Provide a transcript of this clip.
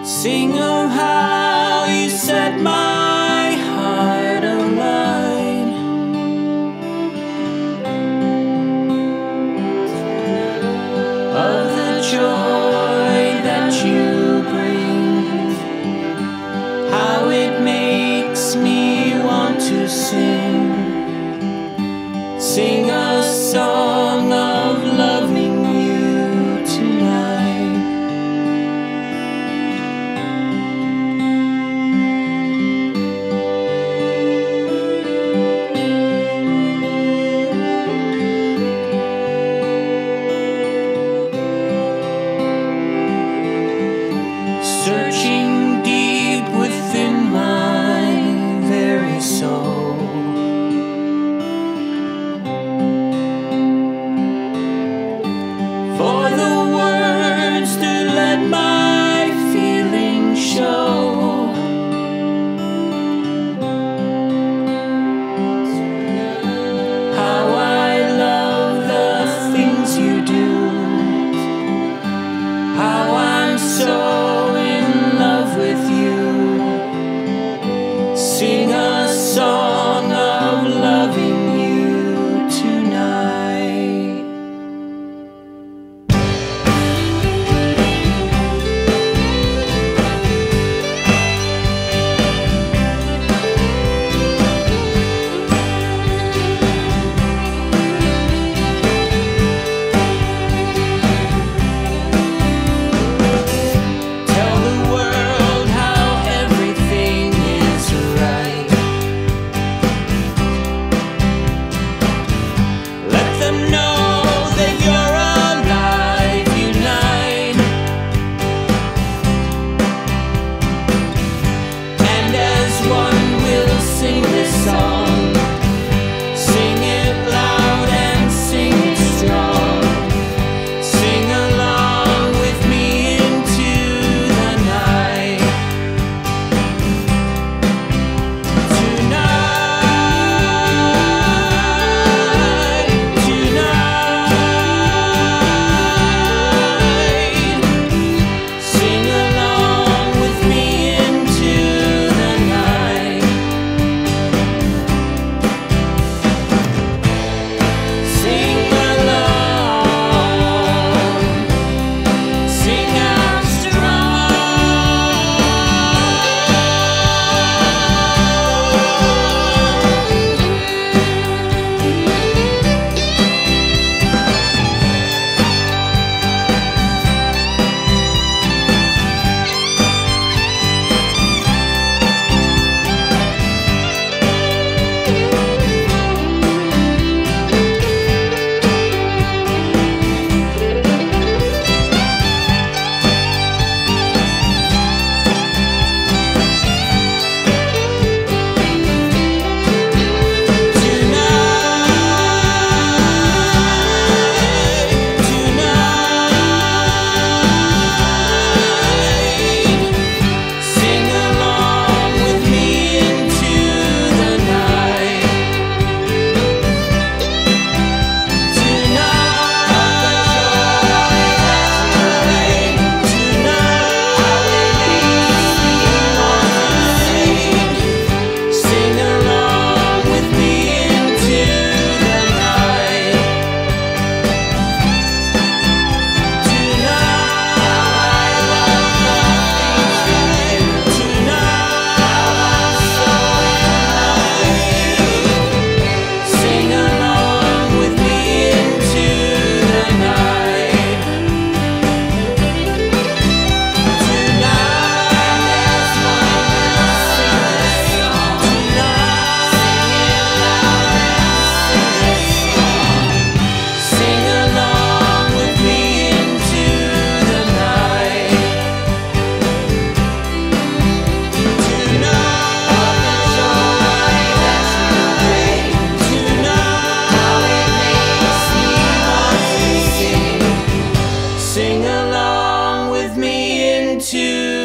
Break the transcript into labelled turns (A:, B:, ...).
A: Sing of how you set my heart alight, of the joy that you bring, how it makes me want to sing. Sing a song of loving you tonight. Searching deep within my very soul, for the words to let my feelings show. How I love the things you do, how I'm so in love with you. Sing a song of loving you tonight. Tell the world how everything is right. Let them know that you're alive. Unite, and as one we'll sing this song. Sing it loud and sing it strong. Sing along with me into the night. Tonight, sing along with me into the night. Sing along, sing out strong. Sing along with me into the night. Sing along with me into the night. Sing along with me into the night. Sing along with me into the night. Sing along with me into